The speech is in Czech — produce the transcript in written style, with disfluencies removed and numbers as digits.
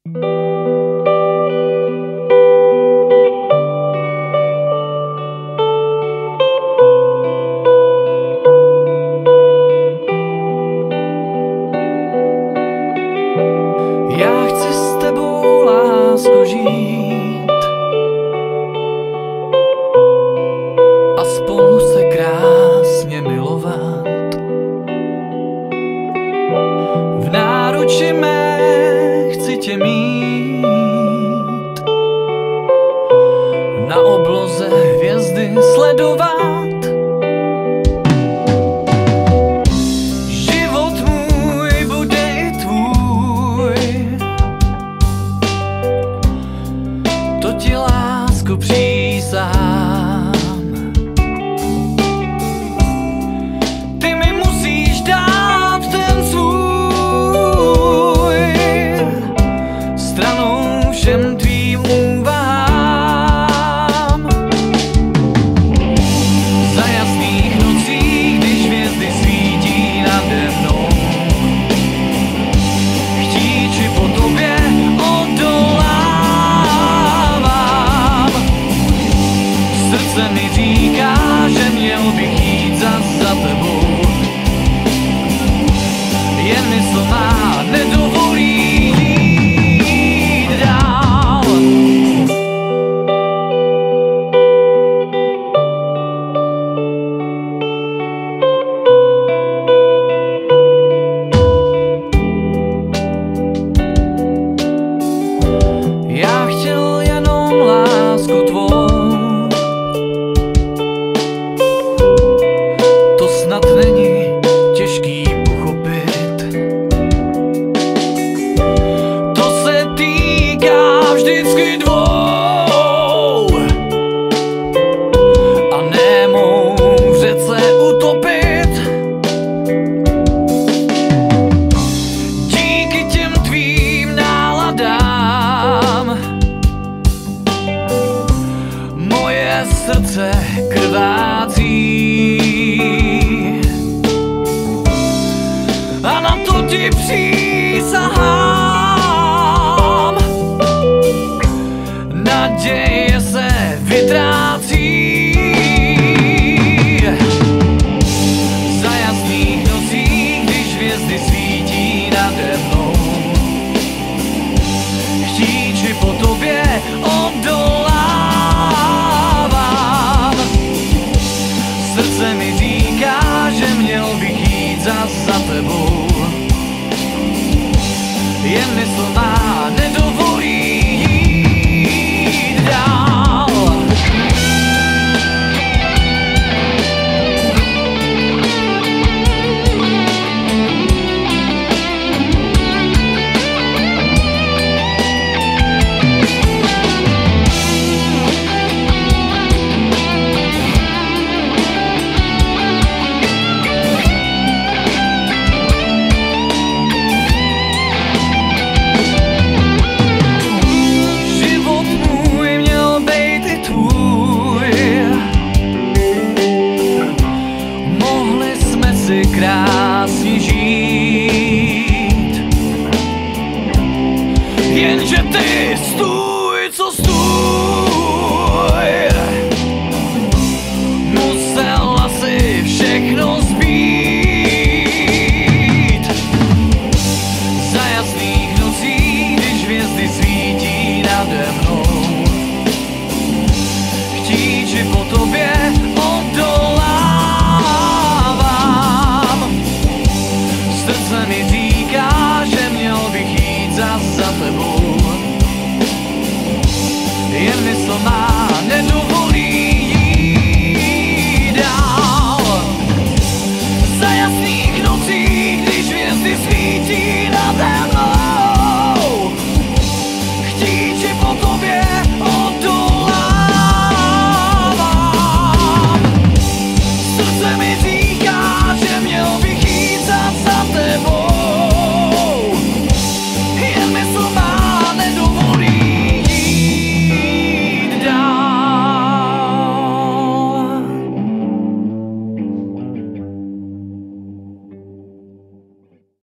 Já chci s tebou, lásko, žít a spolu se krásně milovat. V náruči mé chci tě mít, na obloze hvězdy sledovat. Život můj bude i tvůj, to ti, lásko, přísahám. Ty mi musíš dát ten svůj, stranou všem tvým úvahám. Za jasných nocí, když hvězdy svítí nade mnou, chtíči po tobě odolávám. Srdce mi říká, že měl bych jít za tebou, jen mysl má nedovolí jít dál. Já chtěl jenom lásku tvou, to snad není těžký pochopit. To se týká vždycky dvou a nemou v řece utopit. Díky těm tvým náladám moje srdce krvácí. A na to ti přísahám, naděje se vytrácí. Za jasných nocí, když hvězdy svítí nade mnou, chtíči po tobě odolávám. Srdce mi říká, že měl bych jít za tebou, jen mysl má nedovolí jít dál. Krásně žít, jenže ty stůj, co stůj.